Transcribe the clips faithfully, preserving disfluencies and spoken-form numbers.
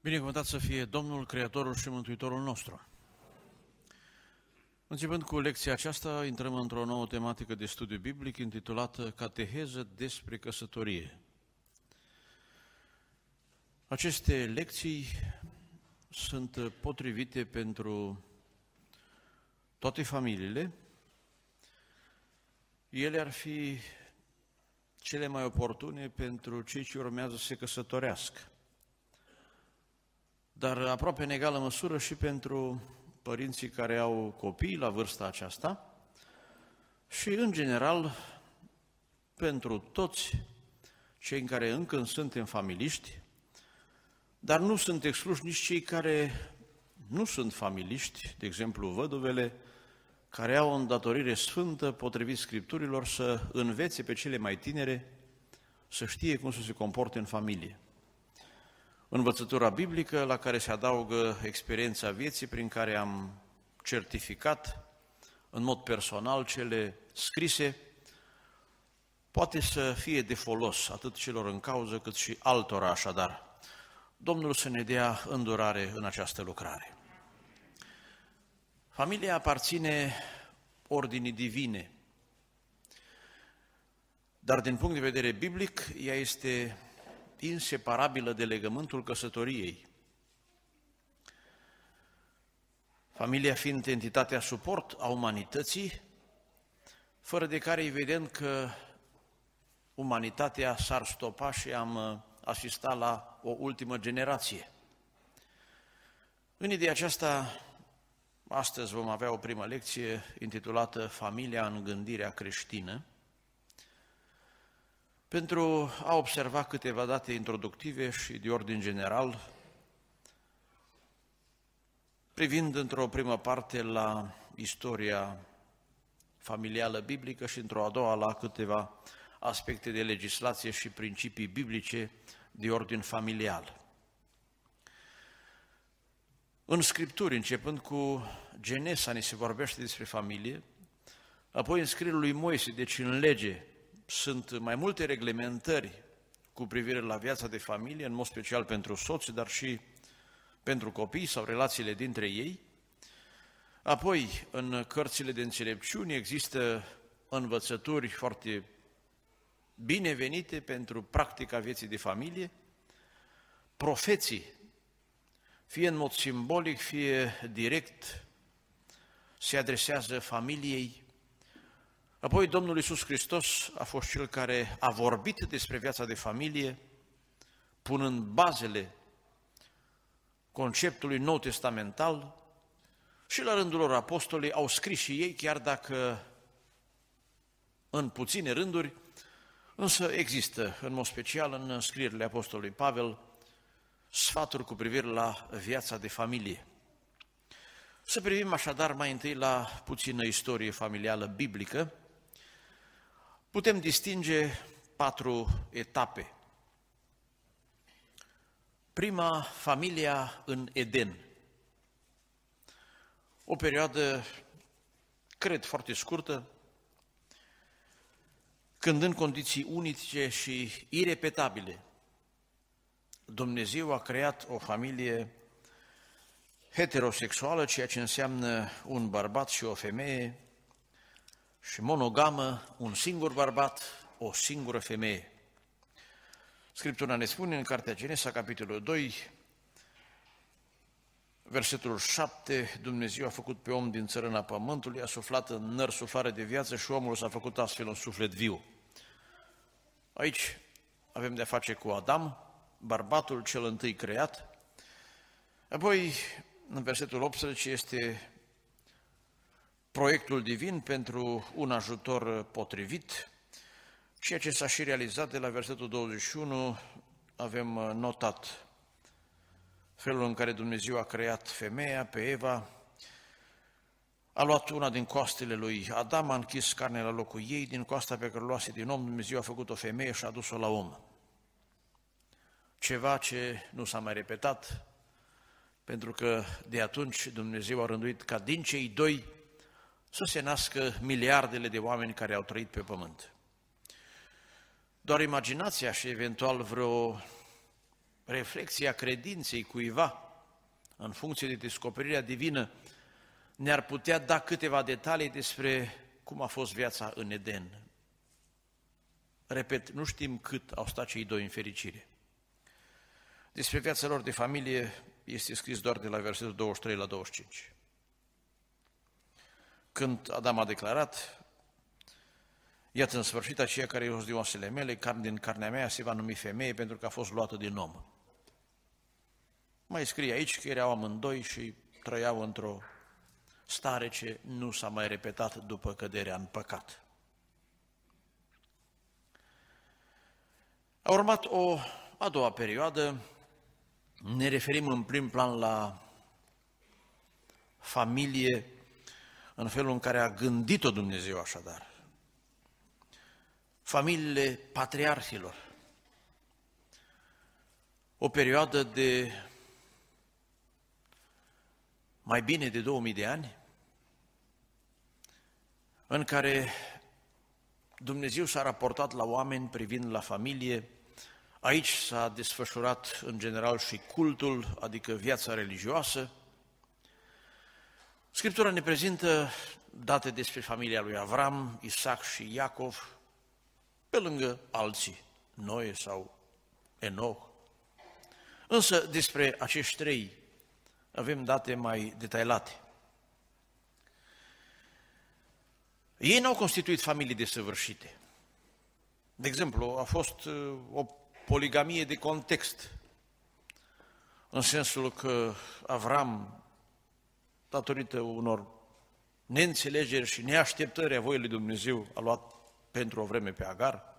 Binecuvântat să fie Domnul, Creatorul și Mântuitorul nostru. Începând cu lecția aceasta, intrăm într-o nouă tematică de studiu biblic intitulată Cateheză despre căsătorie. Aceste lecții sunt potrivite pentru toate familiile. Ele ar fi cele mai oportune pentru cei ce urmează să se căsătorească, dar aproape în egală măsură și pentru părinții care au copii la vârsta aceasta și, în general, pentru toți cei în care încă suntem familiști, dar nu sunt excluși nici cei care nu sunt familiști, de exemplu văduvele, care au o îndatorire sfântă, potrivit Scripturilor, să învețe pe cele mai tinere să știe cum să se comporte în familie. Învățătura biblică, la care se adaugă experiența vieții, prin care am certificat în mod personal cele scrise, poate să fie de folos atât celor în cauză cât și altora așadar. Domnul să ne dea îndurare în această lucrare. Familia aparține ordinii divine, dar din punct de vedere biblic, ea este inseparabilă de legământul căsătoriei. Familia fiind entitatea suport a umanității, fără de care evident că umanitatea s-ar stopa și am asistat la o ultimă generație. În ideea aceasta, astăzi vom avea o primă lecție intitulată Familia în gândirea creștină, pentru a observa câteva date introductive și de ordin general, privind într-o primă parte la istoria familială biblică și într-o a doua la câteva aspecte de legislație și principii biblice de ordin familial. În Scripturi, începând cu Genesa, ni se vorbește despre familie, apoi în scrierea lui Moise, deci în lege, sunt mai multe reglementări cu privire la viața de familie, în mod special pentru soți, dar și pentru copii sau relațiile dintre ei. Apoi, în cărțile de înțelepciune există învățături foarte binevenite pentru practica vieții de familie. Profeții, fie în mod simbolic, fie direct, se adresează familiei. Apoi Domnul Iisus Hristos a fost Cel care a vorbit despre viața de familie, punând bazele conceptului nou testamental, și la rândul lor apostolii au scris și ei, chiar dacă în puține rânduri, însă există, în mod special în scrierile apostolului Pavel, sfaturi cu privire la viața de familie. Să privim așadar mai întâi la puțină istorie familială biblică. Putem distinge patru etape. Prima, familia în Eden. O perioadă, cred, foarte scurtă, când în condiții unice și irepetabile, Dumnezeu a creat o familie heterosexuală, ceea ce înseamnă un bărbat și o femeie, și monogamă, un singur bărbat, o singură femeie. Scriptura ne spune în Cartea Genesa, capitolul doi, versetul șapte, Dumnezeu a făcut pe om din țărâna pământului, a suflat în nări suflare de viață și omul s-a făcut astfel un suflet viu. Aici avem de-a face cu Adam, bărbatul cel întâi creat. Apoi, în versetul optsprezece, este proiectul divin pentru un ajutor potrivit, ceea ce s-a și realizat. De la versetul douăzeci și unu avem notat felul în care Dumnezeu a creat femeia, pe Eva, a luat una din coastele lui Adam, a închis carnea la locul ei, din coasta pe care o luase din om, Dumnezeu a făcut o femeie și a dus-o la om. Ceva ce nu s-a mai repetat, pentru că de atunci Dumnezeu a rânduit ca din cei doi să se nască miliardele de oameni care au trăit pe pământ. Doar imaginația și eventual vreo reflexia credinței cuiva în funcție de descoperirea divină, ne-ar putea da câteva detalii despre cum a fost viața în Eden. Repet, nu știm cât au stat cei doi în fericire. Despre viața lor de familie este scris doar de la versetul douăzeci și trei la douăzeci și cinci. Când Adam a declarat: iată, în sfârșit, aceea care e os din oasele mele, carne din carnea mea, se va numi femeie pentru că a fost luată din om. Mai scrie aici că erau amândoi și trăiau într-o stare ce nu s-a mai repetat după căderea în păcat. A urmat o a doua perioadă, ne referim în prim plan la familie, în felul în care a gândit-o Dumnezeu așadar. Familiile patriarhilor. O perioadă de mai bine de două mii de ani, în care Dumnezeu s-a raportat la oameni privind la familie. Aici s-a desfășurat în general și cultul, adică viața religioasă. Scriptura ne prezintă date despre familia lui Avram, Isaac și Iacov, pe lângă alții, Noe sau Enoch. Însă despre acești trei avem date mai detaliate. Ei n-au constituit familii desăvârșite. De exemplu, a fost o poligamie de context, în sensul că Avram, datorită unor neînțelegeri și neașteptări a voii lui Dumnezeu, a luat pentru o vreme pe Agar.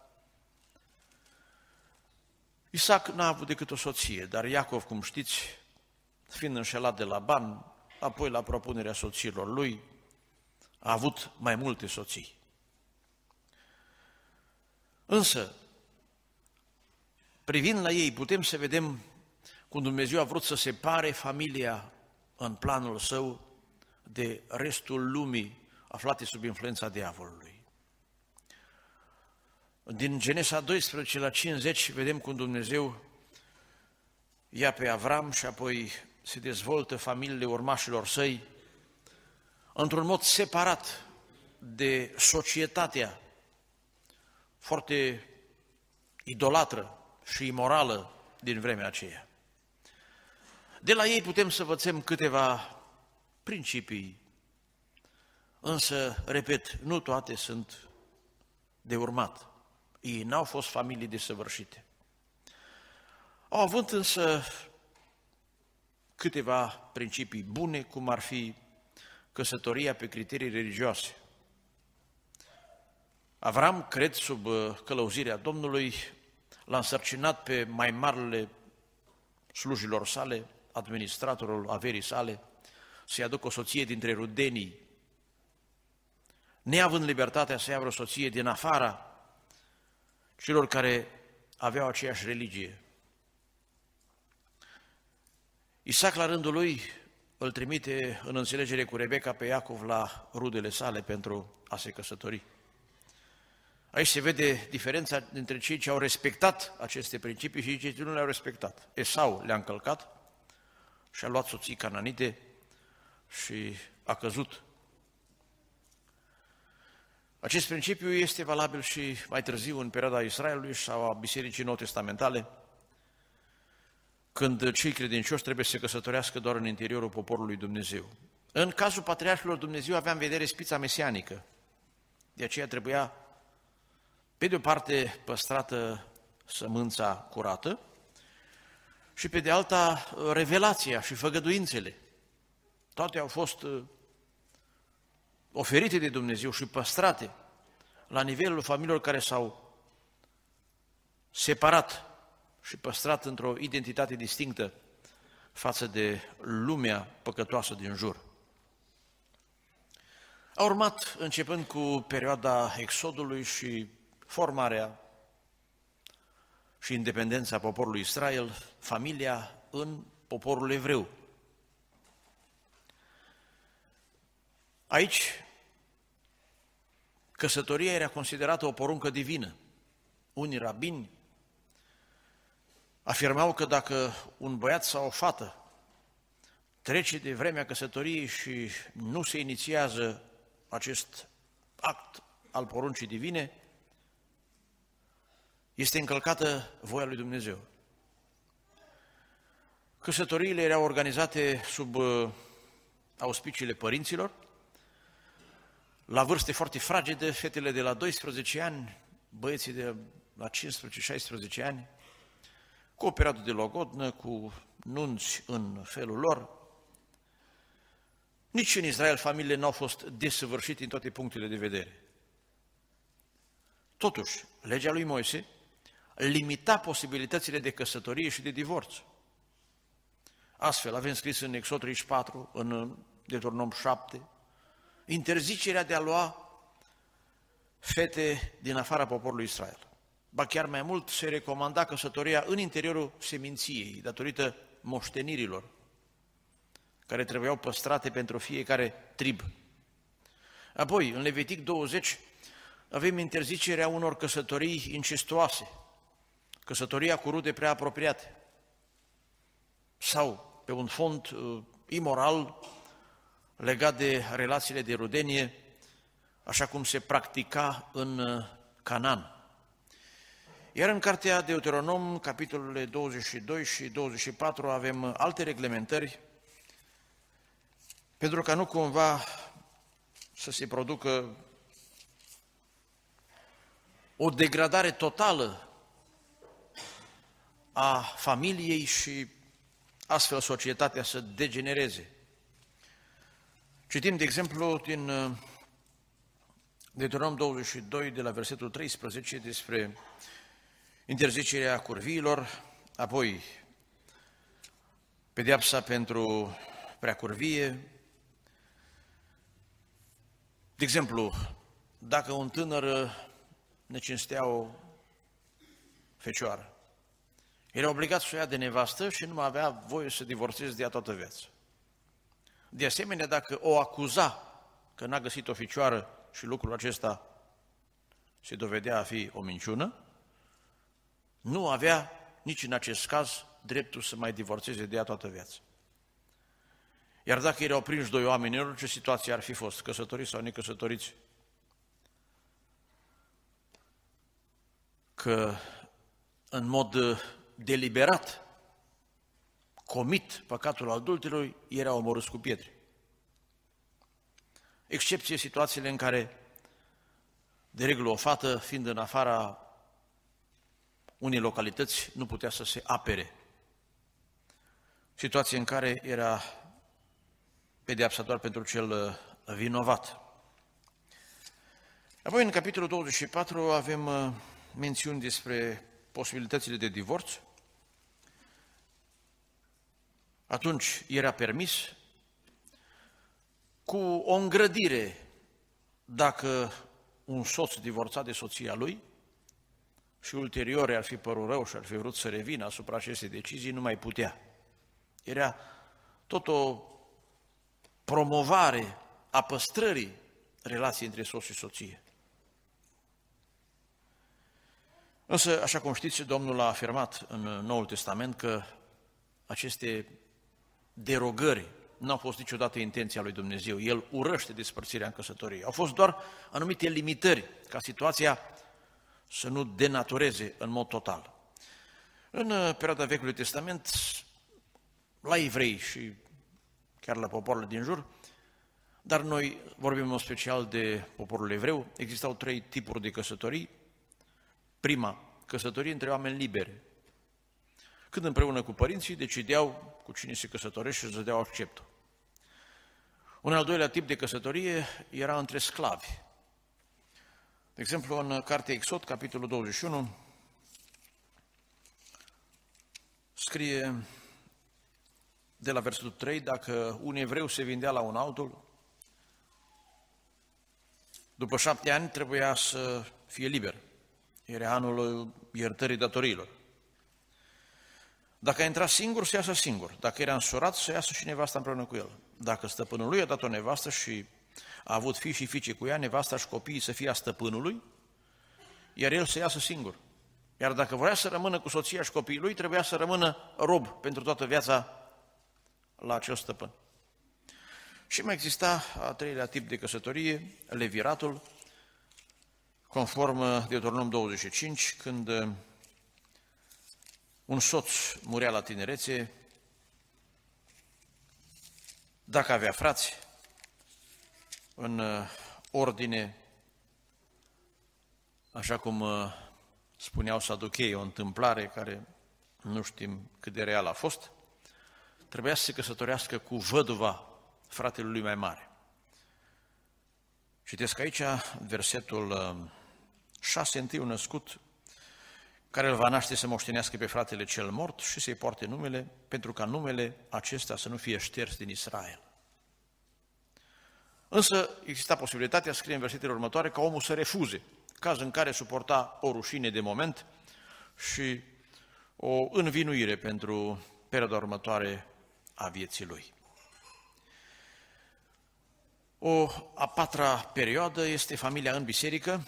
Isaac n-a avut decât o soție, dar Iacov, cum știți, fiind înșelat de Laban, apoi la propunerea soțiilor lui, a avut mai multe soții. Însă, privind la ei, putem să vedem cum Dumnezeu a vrut să separe familia în planul său de restul lumii aflate sub influența diavolului. Din Genesa doisprezece la cincizeci vedem cum Dumnezeu ia pe Avram și apoi se dezvoltă familiile urmașilor săi într-un mod separat de societatea foarte idolatră și imorală din vremea aceea. De la ei putem să învățăm câteva principii, însă, repet, nu toate sunt de urmat. Ei n-au fost familii desăvârșite. Au avut însă câteva principii bune, cum ar fi căsătoria pe criterii religioase. Avram, cred, sub călăuzirea Domnului, l-a însărcinat pe mai marile slujilor sale, administratorul averii sale, să-i aducă o soție dintre rudenii, neavând libertatea să ia vreo soție din afara celor care aveau aceeași religie. Isaac, la rândul lui, îl trimite în înțelegere cu Rebecca pe Iacov la rudele sale pentru a se căsători. Aici se vede diferența dintre cei ce au respectat aceste principii și cei ce nu le-au respectat. Esau le-a încălcat și a luat soții cananite și a căzut. Acest principiu este valabil și mai târziu în perioada Israelului sau a Bisericii Nou-Testamentale, când cei credincioși trebuie să se căsătorească doar în interiorul poporului Dumnezeu. În cazul patriarhilor, Dumnezeu avea în vedere spița mesianică. De aceea trebuia, pe de o parte, păstrată sămânța curată și pe de alta, revelația și făgăduințele. Toate au fost oferite de Dumnezeu și păstrate la nivelul familiilor care s-au separat și păstrat într-o identitate distinctă față de lumea păcătoasă din jur. A urmat, începând cu perioada Exodului și formarea și independența poporului Israel, familia în poporul evreu. Aici, căsătoria era considerată o poruncă divină. Unii rabini afirmau că dacă un băiat sau o fată trece de vremea căsătoriei și nu se inițiază acest act al poruncii divine, este încălcată voia lui Dumnezeu. Căsătoriile erau organizate sub auspiciile părinților, la vârste foarte fragede, fetele de la doisprezece ani, băieții de la cincisprezece șaisprezece ani, cu o perioadă de logodnă, cu nunți în felul lor. Nici în Israel familiile nu au fost desăvârșite în toate punctele de vedere. Totuși, legea lui Moise limita posibilitățile de căsătorie și de divorț. Astfel, avem scris în Exod treizeci și patru, în Deuteronom șapte, interzicerea de a lua fete din afara poporului Israel. Ba chiar mai mult, se recomanda căsătoria în interiorul seminției, datorită moștenirilor, care trebuiau păstrate pentru fiecare trib. Apoi, în Levitic douăzeci, avem interzicerea unor căsătorii incestuoase, căsătoria cu rude prea apropiate, sau pe un fond uh, imoral legat de relațiile de rudenie, așa cum se practica în uh, Canaan. Iar în cartea Deuteronom, capitolele douăzeci și doi și douăzeci și patru, avem alte reglementări, pentru ca nu cumva să se producă o degradare totală a familiei și astfel societatea să degenereze. Citim, de exemplu, din Deuteronom douăzeci și doi, de la versetul treisprezece, despre interzicerea curviilor, apoi pedeapsa pentru preacurvie. De exemplu, dacă un tânăr necinstea o fecioară, era obligat să o ia de nevastă și nu mai avea voie să divorțeze de ea toată viața. De asemenea, dacă o acuza că n-a găsit o ficioară și lucrul acesta se dovedea a fi o minciună, nu avea nici în acest caz dreptul să mai divorțeze de ea toată viața. Iar dacă erau prinși doi oameni, în orice situație ar fi fost, căsătoriți sau necăsătoriți, că în mod deliberat comit păcatul adulterului, era omorâți cu pietre. Excepție situațiile în care, de regulă, o fată, fiind în afara unei localități, nu putea să se apere. Situație în care era pedeapsa doar pentru cel vinovat. Apoi, în capitolul douăzeci și patru, avem mențiuni despre posibilitățile de divorț. Atunci era permis cu o îngrădire dacă un soț divorțat de soția lui și ulterior ar fi părut rău și ar fi vrut să revină asupra acestei decizii, nu mai putea. Era tot o promovare a păstrării relației între soț și soție. Însă, așa cum știți, Domnul a afirmat în Noul Testament că aceste derogări nu au fost niciodată intenția lui Dumnezeu. El urăște despărțirea în căsătorie. Au fost doar anumite limitări ca situația să nu denatureze în mod total. În perioada Vechiului Testament, la evrei și chiar la popoarele din jur, dar noi vorbim în special de poporul evreu, existau trei tipuri de căsătorii. Prima, căsătorie între oameni liberi, când împreună cu părinții decideau cu cine se căsătorește și îți dădeau acceptul. Un al doilea tip de căsătorie era între sclavi. De exemplu, în cartea Exod, capitolul douăzeci și unu, scrie de la versetul trei, dacă un evreu se vindea la un altul, după șapte ani trebuia să fie liber. Era anul iertării datoriilor. Dacă a intrat singur, să iasă singur. Dacă era însurat, să iasă și nevasta împreună cu el. Dacă stăpânul lui a dat o nevastă și a avut fii și fiice cu ea, nevasta și copiii să fie a stăpânului, iar el să iasă singur. Iar dacă vrea să rămână cu soția și copiii lui, trebuia să rămână rob pentru toată viața la acel stăpân. Și mai exista a treilea tip de căsătorie, leviratul, conform Deuteronom douăzeci și cinci, când un soț murea la tinerețe, dacă avea frați, în ordine, așa cum spuneau saducheii, o întâmplare care nu știm cât de real a fost, trebuia să se căsătorească cu văduva fratelui lui mai mare. Citesc aici versetul șase, întâiul născut, care îl va naște să moștenească pe fratele cel mort și să-i poarte numele, pentru ca numele acesta să nu fie șters din Israel. Însă exista posibilitatea, scrie în versetele următoare, ca omul să refuze, caz în care suporta o rușine de moment și o învinuire pentru perioada următoare a vieții lui. O a patra perioadă este familia în biserică,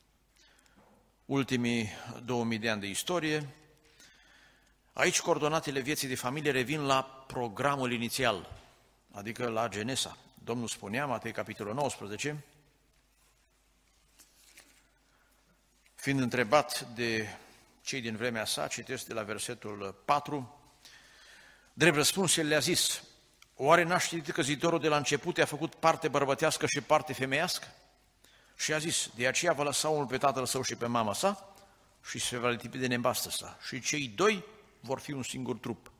ultimii două mii de ani de istorie. Aici coordonatele vieții de familie revin la programul inițial, adică la Genesa. Domnul spunea, Matei, capitolul nouăsprezece, fiind întrebat de cei din vremea sa, citesc de la versetul patru, drept răspuns, el le-a zis, oare n-a știut că zitorul de la început a făcut parte bărbătească și parte femeiască? Și a zis, de aceea va lăsa unul pe tatăl său și pe mama sa și se va lipi de nevastă sa și cei doi vor fi un singur trup.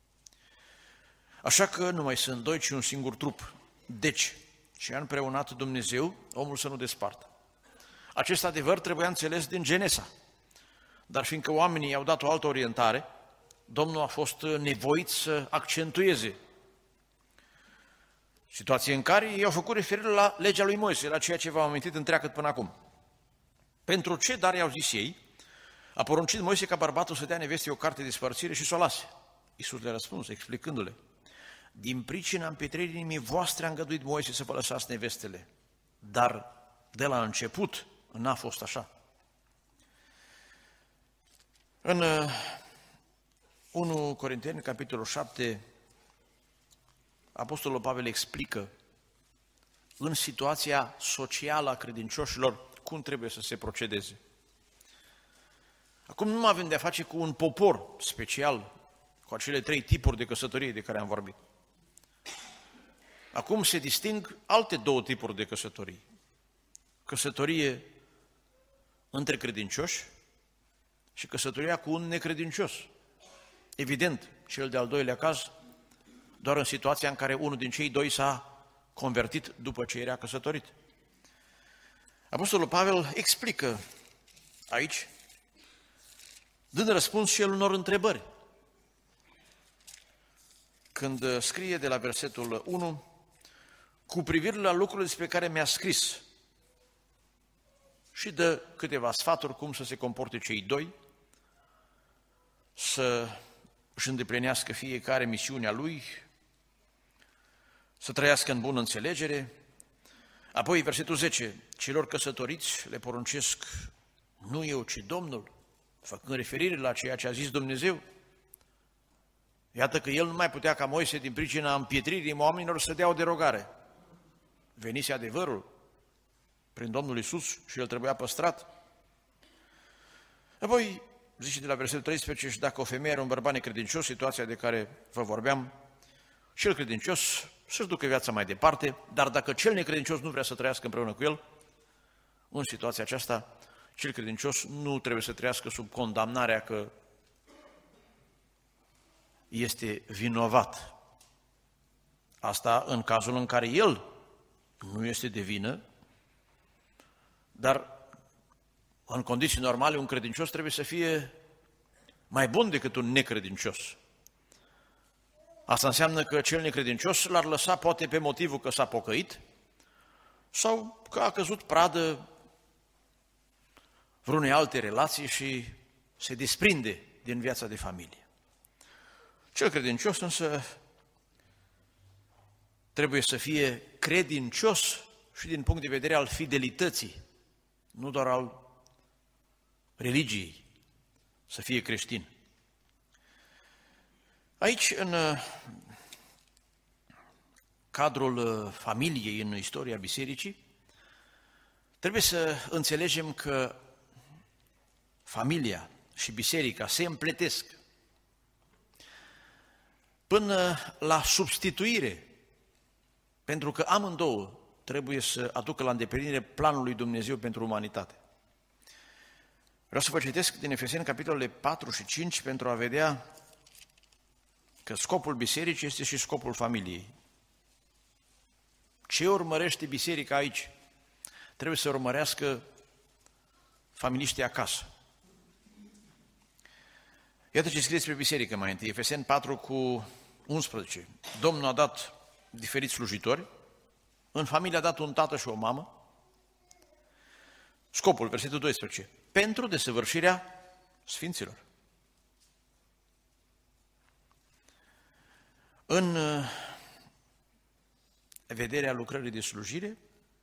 Așa că nu mai sunt doi, ci un singur trup. Deci, ce a împreunat Dumnezeu, omul să nu despartă. Acest adevăr trebuia înțeles din Genesa, dar fiindcă oamenii i-au dat o altă orientare, Domnul a fost nevoit să accentueze situație în care ei au făcut referire la legea lui Moise, la ceea ce v-am amintit întreagăt până acum. Pentru ce, dar i-au zis ei, a poruncit Moise ca bărbatul să dea nevestei o carte de spărțire și să o lase. Iisus le-a răspuns, explicându-le, din pricina împietririi inimii voastre a îngăduit Moise să vă lăsați nevestele, dar de la început n-a fost așa. În unu Corinteni, capitolul șapte, Apostolul Pavel explică în situația socială a credincioșilor cum trebuie să se procedeze. Acum nu avem de-a face cu un popor special, cu acele trei tipuri de căsătorie de care am vorbit. Acum se disting alte două tipuri de căsătorie. Căsătorie între credincioși și căsătoria cu un necredincios. Evident, cel de-al doilea caz, doar în situația în care unul din cei doi s-a convertit după ce era căsătorit. Apostolul Pavel explică aici, dând răspuns și el unor întrebări. Când scrie de la versetul unu, cu privire la lucrurile despre care mi-a scris și dă câteva sfaturi cum să se comporte cei doi, să își îndeplinească fiecare misiunea lui, să trăiască în bună înțelegere. Apoi, versetul zece, celor căsătoriți le poruncesc, nu eu, ci Domnul, făcând referire la ceea ce a zis Dumnezeu. Iată că el nu mai putea ca Moise, din pricina împietririi oamenilor, să dea o derogare. Venise adevărul prin Domnul Iisus și el trebuia păstrat. Apoi, zice de la versetul treisprezece, și dacă o femeie are un bărbat necredincios, situația de care vă vorbeam, cel credincios să-și ducă viața mai departe, dar dacă cel necredincios nu vrea să trăiască împreună cu el, în situația aceasta, cel credincios nu trebuie să trăiască sub condamnarea că este vinovat. Asta în cazul în care el nu este de vină, dar în condiții normale un credincios trebuie să fie mai bun decât un necredincios. Asta înseamnă că cel necredincios l-ar lăsa poate pe motivul că s-a pocăit sau că a căzut pradă vreunei alte relații și se desprinde din viața de familie. Cel credincios însă trebuie să fie credincios și din punct de vedere al fidelității, nu doar al religiei. să fie creștin. Aici, în cadrul familiei, în istoria bisericii, trebuie să înțelegem că familia și biserica se împletesc până la substituire, pentru că amândouă trebuie să aducă la îndeplinire planul lui Dumnezeu pentru umanitate. Vreau să vă citesc din Efeseni, capitolele patru și cinci, pentru a vedea că scopul bisericii este și scopul familiei. Ce urmărește biserica aici? Trebuie să urmărească familiștii acasă. Iată ce scrie despre biserică mai întâi, Efeseni patru cu unsprezece. Domnul a dat diferiți slujitori, în familie a dat un tată și o mamă. Scopul, versetul doisprezece, pentru desăvârșirea sfinților. În vederea lucrării de slujire,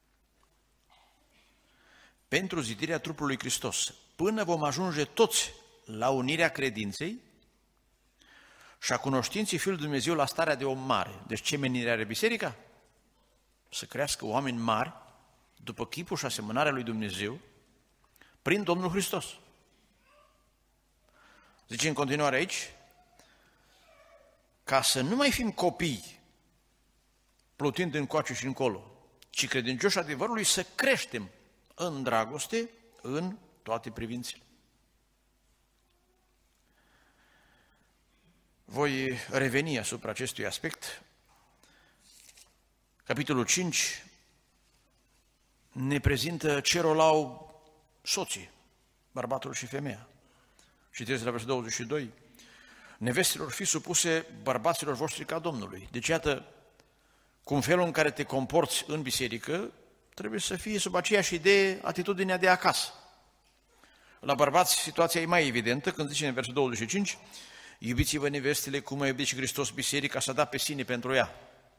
pentru zidirea trupului Hristos, până vom ajunge toți la unirea credinței și a cunoștinței Fiului Dumnezeu la starea de om mare. Deci ce menire are biserica? Să crească oameni mari, după chipul și asemănarea lui Dumnezeu, prin Domnul Hristos. Zice în continuare aici, ca să nu mai fim copii, plutind încoace și încolo, ci credincioși adevărului, să creștem în dragoste în toate privințele. Voi reveni asupra acestui aspect. Capitolul cinci ne prezintă ce rol au soții, bărbatul și femeia. Citesc la versetul douăzeci și doi. Nevestelor, fi supuse bărbaților voștri ca Domnului. Deci iată cum felul în care te comporți în biserică trebuie să fie sub aceeași idee atitudinea de acasă. La bărbați situația e mai evidentă când zice în versetul douăzeci și cinci, iubiți-vă nevestele cum a iubit și Hristos biserica, s-a dat pe sine pentru ea,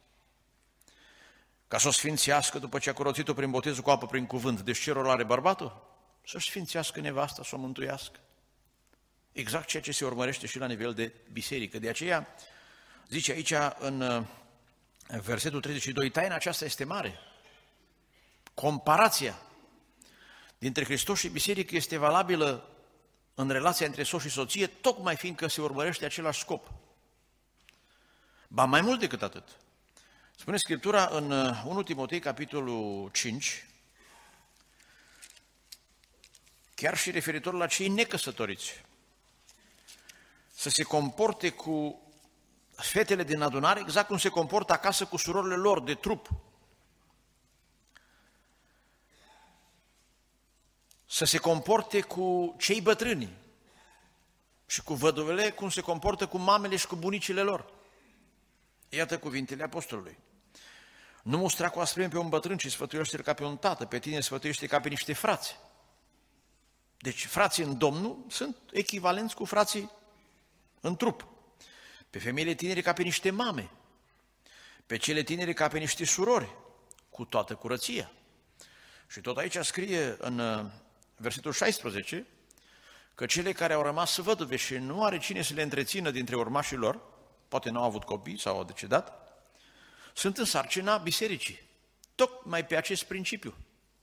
ca să o sfințească după ce a curățit-o prin botezul cu apă prin cuvânt. Deci ce rol are bărbatul? Să-și sfințească nevasta, să o mântuiască. Exact ceea ce se urmărește și la nivel de biserică. De aceea, zice aici în versetul treizeci și doi, taina aceasta este mare. Comparația dintre Hristos și biserică este valabilă în relația între soț și soție, tocmai fiindcă se urmărește același scop. Ba mai mult decât atât. Spune Scriptura în întâi Timotei, capitolul cinci, chiar și referitor la cei necăsătoriți, să se comporte cu fetele din adunare exact cum se comportă acasă cu surorile lor de trup. Să se comporte cu cei bătrâni și cu văduvele cum se comportă cu mamele și cu bunicile lor. Iată cuvintele apostolului. Nu mustra cu asprime pe un bătrân, ci sfătuiește-l ca pe un tată, pe tine sfătuiește ca pe niște frați. Deci frații în Domnul sunt echivalenți cu frații în trup. Pe femeile tinere ca pe niște mame, pe cele tinere ca pe niște surori, cu toată curăția. Și tot aici scrie în versetul șaisprezece că cele care au rămas văduve și nu are cine să le întrețină dintre urmașii lor, poate n-au avut copii sau au decedat, sunt în sarcina bisericii, tocmai pe acest principiu.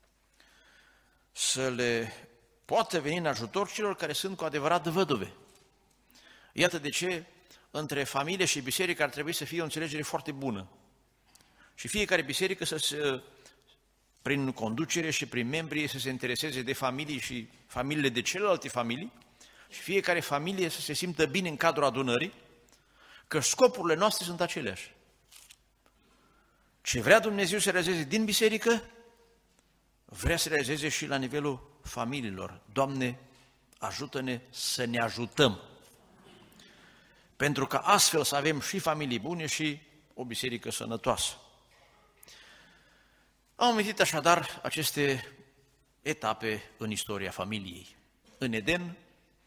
Să le poată veni în ajutor celor care sunt cu adevărat văduve. Iată de ce între familie și biserică ar trebui să fie o înțelegere foarte bună. Și fiecare biserică să se, prin conducere și prin membrii, să se intereseze de familii și familiile de celelalte familii și fiecare familie să se simtă bine în cadrul adunării, că scopurile noastre sunt aceleași. Ce vrea Dumnezeu să realizeze din biserică, vrea să realizeze și la nivelul familiilor. Doamne, ajută-ne să ne ajutăm, pentru că astfel să avem și familii bune și o biserică sănătoasă. Am amintit așadar aceste etape în istoria familiei. În Eden,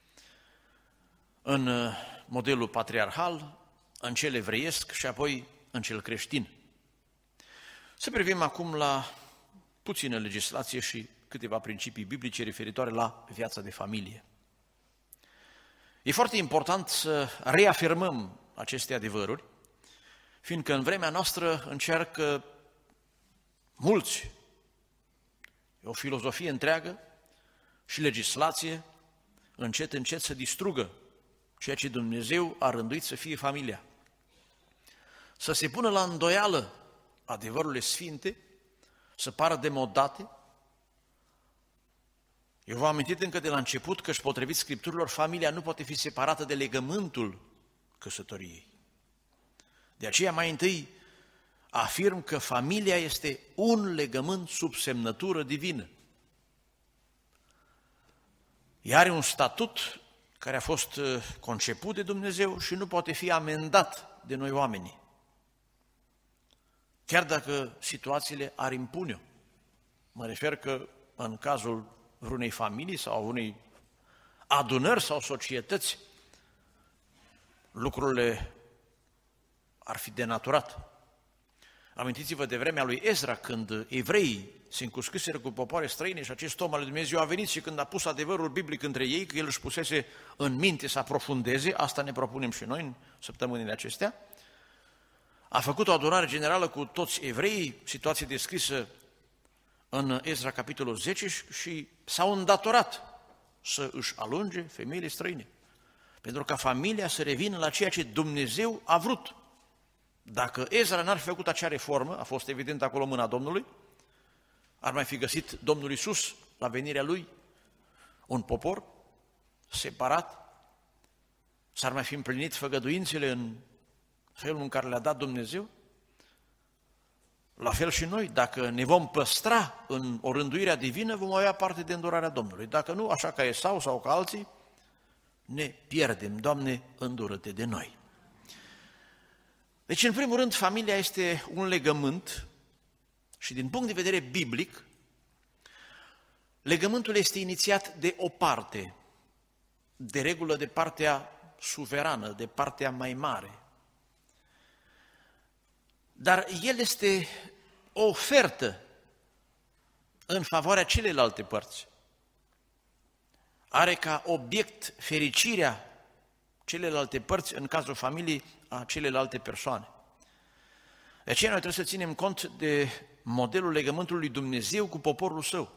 în modelul patriarhal, în cel evreiesc și apoi în cel creștin. Să privim acum la puțină legislație și câteva principii biblice referitoare la viața de familie. E foarte important să reafirmăm aceste adevăruri, fiindcă în vremea noastră încearcă mulți, e o filozofie întreagă și legislație, încet, încet să distrugă ceea ce Dumnezeu a rânduit să fie familia. Să se pună la îndoială adevărurile sfinte, să pară demodate. Eu v-am amintit încă de la început că, și potrivit Scripturilor, familia nu poate fi separată de legământul căsătoriei. De aceea, mai întâi, afirm că familia este un legământ sub semnătură divină. Ea are un statut care a fost conceput de Dumnezeu și nu poate fi amendat de noi oamenii. Chiar dacă situațiile ar impune-o. Mă refer că în cazul vreunei familii sau unei adunări sau societăți, lucrurile ar fi denaturat. Amintiți-vă de vremea lui Ezra, când evreii se încuscuseră cu popoare străine și acest om al lui Dumnezeu a venit și când a pus adevărul biblic între ei, că el își pusese în minte să aprofundeze, asta ne propunem și noi în săptămânile acestea, a făcut o adunare generală cu toți evreii, situație descrisă în Ezra capitolul zece, și s-au îndatorat să își alunge femeile străine, pentru ca familia să revină la ceea ce Dumnezeu a vrut. Dacă Ezra n-ar fi făcut acea reformă, a fost evident acolo mâna Domnului, ar mai fi găsit Domnul Iisus la venirea Lui un popor separat, s-ar mai fi împlinit făgăduințele în felul în care le-a dat Dumnezeu? La fel și noi, dacă ne vom păstra în o rânduire divină, vom avea parte de îndurarea Domnului. Dacă nu, așa ca Esau sau ca alții, ne pierdem. Doamne, îndură-te de noi. Deci, în primul rând, familia este un legământ și din punct de vedere biblic, legământul este inițiat de o parte, de regulă de partea suverană, de partea mai mare. Dar el este o ofertă în favoarea celelalte părți. Are ca obiect fericirea celelalte părți, în cazul familiei, a celelalte persoane. De aceea noi trebuie să ținem cont de modelul legământului lui Dumnezeu cu poporul Său.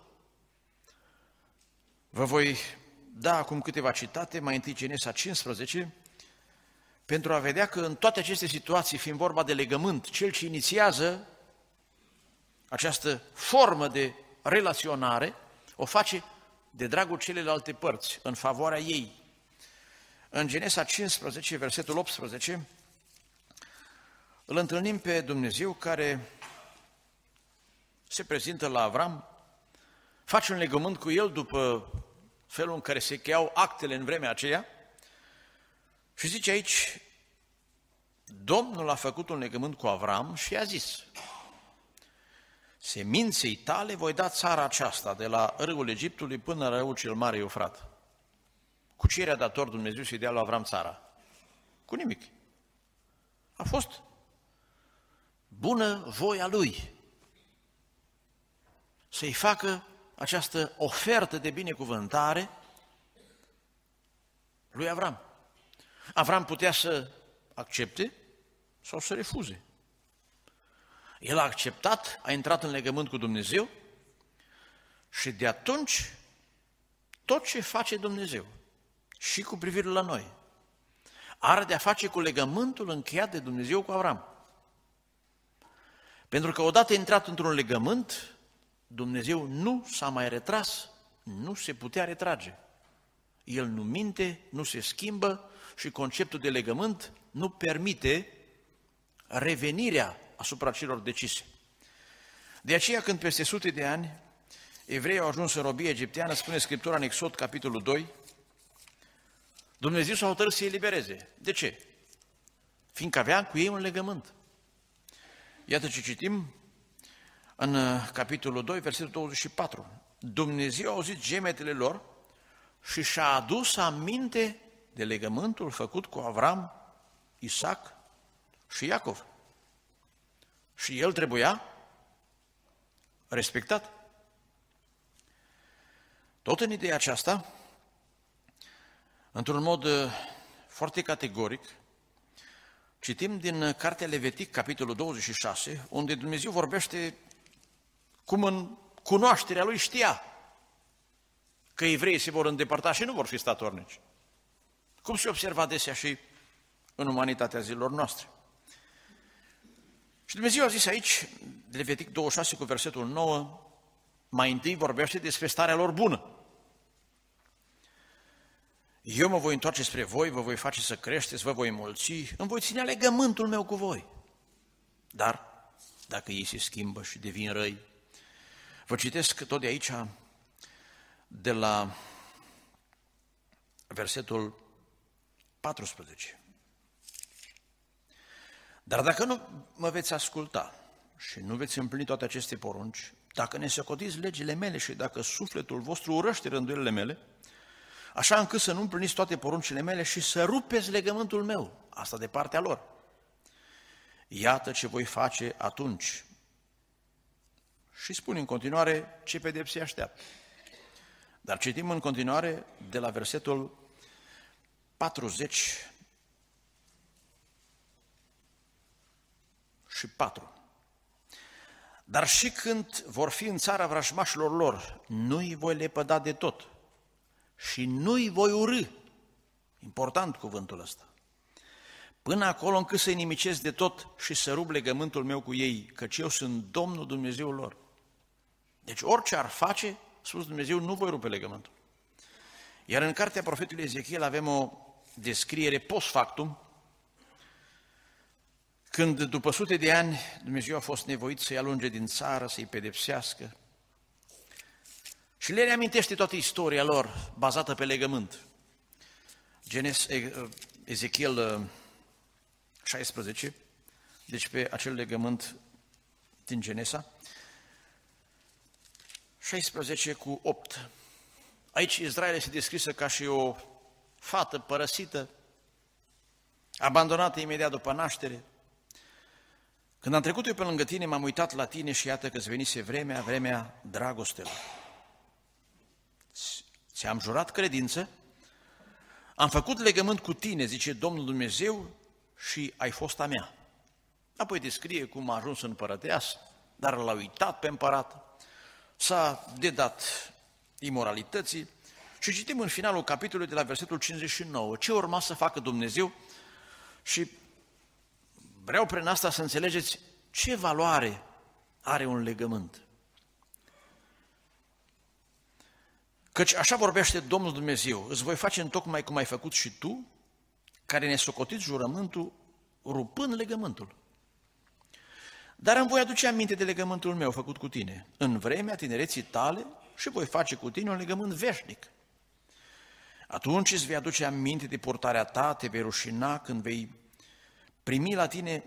Vă voi da acum câteva citate, mai întâi Genesa cincisprezece, pentru a vedea că în toate aceste situații, fiind vorba de legământ, cel ce inițiază această formă de relaționare, o face de dragul celelalte părți, în favoarea ei. În Genesa cincisprezece, versetul optsprezece, îl întâlnim pe Dumnezeu care se prezintă la Avram, face un legământ cu el după felul în care se cheiau actele în vremea aceea și zice aici, Domnul a făcut un legământ cu Avram și i-a zis, seminței tale voi da țara aceasta, de la râul Egiptului până la râul cel mare Eufrat. Cu ce era dator Dumnezeu să-i dea lui Avram țara? Cu nimic. A fost bună voia lui să-i facă această ofertă de binecuvântare lui Avram. Avram putea să accepte sau să refuze. El a acceptat, a intrat în legământ cu Dumnezeu și de atunci tot ce face Dumnezeu și cu privire la noi are de a face cu legământul încheiat de Dumnezeu cu Avram. Pentru că odată intrat într-un legământ, Dumnezeu nu s-a mai retras, nu se putea retrage. El nu minte, nu se schimbă și conceptul de legământ nu permite revenirea asupra celor decise. De aceea, când peste sute de ani evreii au ajuns în robie egipteană, spune Scriptura în Exod, capitolul doi, Dumnezeu s-a hotărât să-i elibereze. De ce? Fiindcă avea cu ei un legământ. Iată ce citim în capitolul doi, versetul douăzeci și patru. Dumnezeu a auzit gemetele lor și și-a adus aminte de legământul făcut cu Avram, Isaac și Iacov. Și el trebuia respectat. Tot în ideea aceasta, Într-un mod foarte categoric, citim din Cartea Levitic, capitolul douăzeci și șase, unde Dumnezeu vorbește cum în cunoașterea Lui știa că evreii se vor îndepărta și nu vor fi statornici. Cum se observa adesea și în umanitatea zilor noastre. Și Dumnezeu a zis aici, Levitic douăzeci și șase cu versetul nouă, mai întâi vorbește despre starea lor bună. Eu mă voi întoarce spre voi, vă voi face să creșteți, vă voi mulți, îmi voi ține legământul meu cu voi. Dar, dacă ei se schimbă și devin răi, vă citesc tot de aici, de la versetul paisprezece. Dar dacă nu mă veți asculta și nu veți împlini toate aceste porunci, dacă ne socotiți legile mele și dacă sufletul vostru urăște rânduielile mele, așa încât să nu împliniți toate poruncile mele și să rupeți legământul meu, asta de partea lor. Iată ce voi face atunci. Și spune în continuare ce pedepse așteaptă. Dar citim în continuare de la versetul patruzeci și patru. Dar și când vor fi în țara vrăjmașilor lor, nu-i voi lepăda de tot și nu-i voi urâ. Important cuvântul ăsta. Până acolo încât să-i nimicesc de tot și să rup legământul meu cu ei, căci eu sunt Domnul Dumnezeul lor. Deci orice ar face, spus Dumnezeu, nu voi rupe legământul. Iar în cartea profetului Ezechiel avem o descriere post factum, când după sute de ani Dumnezeu a fost nevoit să-i alunge din țară, să-i pedepsească și le reamintește toată istoria lor bazată pe legământ. Genes, Ezechiel șaisprezece, deci pe acel legământ din Genesa, șaisprezece cu opt. Aici Israel este descrisă ca și o fată părăsită, abandonată imediat după naștere. Când am trecut eu pe lângă tine, m-am uitat la tine și iată că-ți venise vremea, vremea dragostelor. Ți-am jurat credință, am făcut legământ cu tine, zice Domnul Dumnezeu, și ai fost a mea. Apoi descrie cum a ajuns împărăteasă, dar l-a uitat pe împărat, s-a dedat imoralității și citim în finalul capitolului de la versetul cincizeci și nouă ce urma să facă Dumnezeu și vreau prin asta să înțelegeți ce valoare are un legământ. Căci așa vorbește Domnul Dumnezeu, îți voi face întocmai cum ai făcut și tu, care ne socotiți jurământul, rupând legământul. Dar îmi voi aduce aminte de legământul meu făcut cu tine, în vremea tinereții tale și voi face cu tine un legământ veșnic. Atunci îți vei aduce aminte de purtarea ta, te vei rușina când vei primi la tine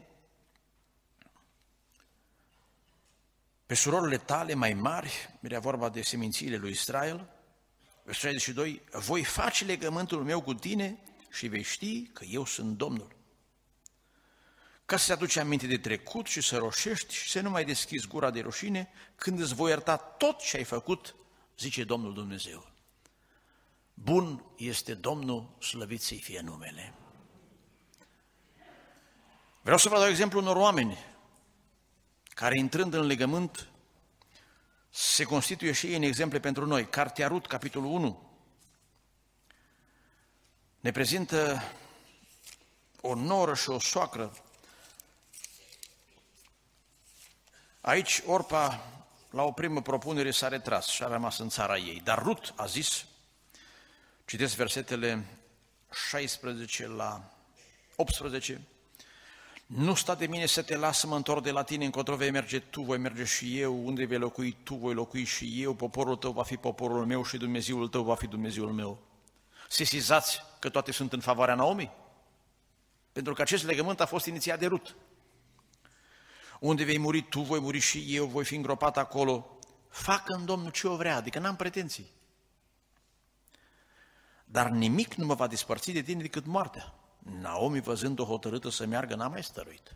pe surorile tale mai mari, era vorba de semințiile lui Israel, versetul șaizeci și doi, voi face legământul meu cu tine și vei ști că eu sunt Domnul. Ca să-ți aduci aminte de trecut și să roșești și să nu mai deschizi gura de rușine, când îți voi ierta tot ce ai făcut, zice Domnul Dumnezeu. Bun este Domnul, slăvit să-i fie numele. Vreau să vă dau exemplu unor oameni care, intrând în legământ, se constituie și ei în exemple pentru noi. Cartea Rut, capitolul unu, ne prezintă o noră și o soacră. Aici Orpa, la o primă propunere, s-a retras și a rămas în țara ei. Dar Rut a zis, citesc versetele șaisprezece la optsprezece, nu sta de mine să te las să mă întorc de la tine, încotro vei merge tu, voi merge și eu, unde vei locui tu, voi locui și eu, poporul tău va fi poporul meu și Dumnezeul tău va fi Dumnezeul meu. Sesizați că toate sunt în favoarea Naomi? Pentru că acest legământ a fost inițiat de Rut. Unde vei muri tu, voi muri și eu, voi fi îngropat acolo. Facă în Domnul ce o vrea, adică n-am pretenții. Dar nimic nu mă va despărți de tine decât moartea. Naomi, văzând-o hotărâtă să meargă, n-a mai stăruit.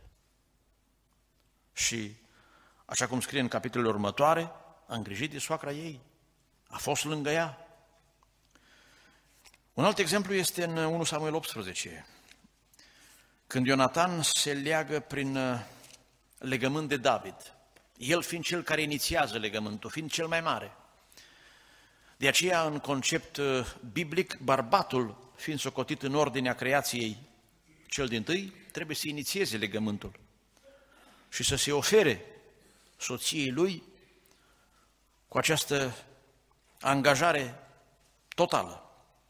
Și, așa cum scrie în capitolul următoare, a îngrijit de soacra ei, a fost lângă ea. Un alt exemplu este în unu Samuel optsprezece, când Ionatan se leagă prin legământ de David, el fiind cel care inițiază legământul, fiind cel mai mare. De aceea, în concept biblic, bărbatul, fiind socotit în ordinea creației cel dintâi, trebuie să inițieze legământul și să se ofere soției lui cu această angajare totală.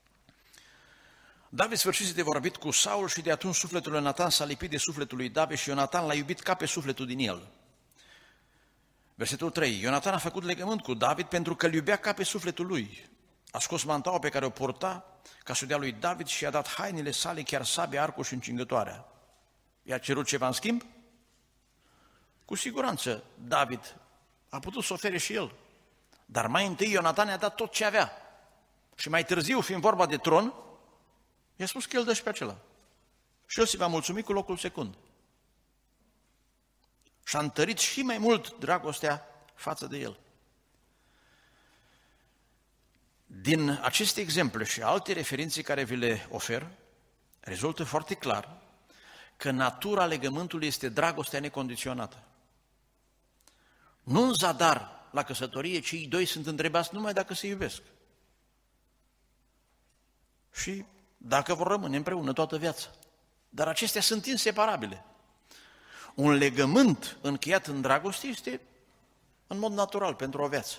David sfârșise de vorbit cu Saul și de atunci sufletul lui Ionatan s-a lipit de sufletul lui David și Ionatan l-a iubit ca pe sufletul din el. Versetul trei. Ionatan a făcut legământ cu David pentru că îl iubea ca pe sufletul lui. A scos mantaua pe care o purta ca să o dea lui David și i-a dat hainele sale, chiar sabia, arcul și încingătoarea. I-a cerut ceva în schimb? Cu siguranță David a putut să ofere și el. Dar mai întâi Ionatan i-a dat tot ce avea. Și mai târziu, fiind vorba de tron, i-a spus că el dă și pe acela. Și el se va mulțumi cu locul secund. Și a întărit și mai mult dragostea față de el. Din aceste exemple și alte referințe care vi le ofer, rezultă foarte clar că natura legământului este dragostea necondiționată. Nu în zadar la căsătorie, cei doi sunt întrebați numai dacă se iubesc. Și dacă vor rămâne împreună toată viața. Dar acestea sunt inseparabile. Un legământ încheiat în dragoste este în mod natural pentru o viață.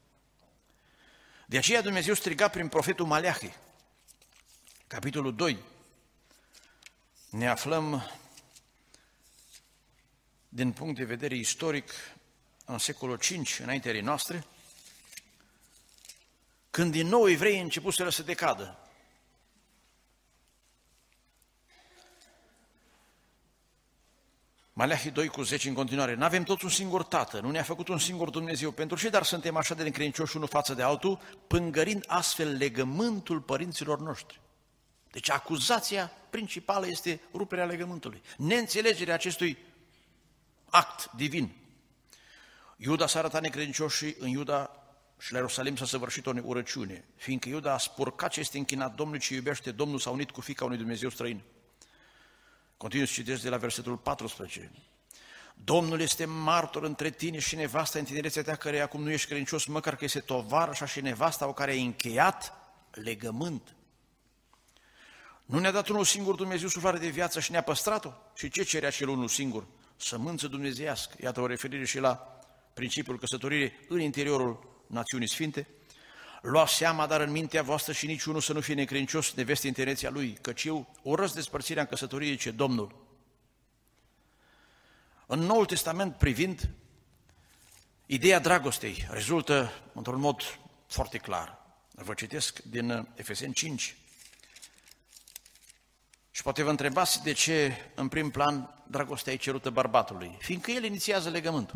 De aceea Dumnezeu striga prin profetul Maleahi, capitolul doi. Ne aflăm din punct de vedere istoric în secolul cinci înaintea noastre, când din nou evreii începuseră să decadă. Maleahi doi cu zece în continuare. N-avem toți un singur tată, nu ne-a făcut un singur Dumnezeu. Pentru ce dar suntem așa de necredincioși unul față de altul, pângărind astfel legământul părinților noștri? Deci acuzația principală este ruperea legământului, neînțelegerea acestui act divin. Iuda s-a arătat necredincios și în Iuda și la Ierusalim s-a săvârșit o urăciune, fiindcă Iuda a spurcat ce este închinat Domnului, ce iubește Domnul, s-a unit cu fiica unui Dumnezeu străin. Continui să citesc de la versetul paisprezece. Domnul este martor între tine și nevasta în tinerețea ta, care acum nu ești credincios, măcar că este tovarășa și nevasta o care a încheiat legământ. Nu ne-a dat unul singur Dumnezeu suflare de viață și ne-a păstrat-o? Și ce cere acel unul singur? Sămânță dumnezeiască. Iată o referire și la principiul căsătoriei în interiorul națiunii sfinte. Luați seama, dar în mintea voastră și niciunul să nu fie necredincios neveste în tinerețea lui, căci eu urăsc despărțirea în căsătorie, ce Domnul. În Noul Testament, privind, ideea dragostei rezultă într-un mod foarte clar. Vă citesc din Efeseni cinci. Și poate vă întrebați de ce, în prim plan, dragostea e cerută bărbatului, fiindcă el inițiază legământul.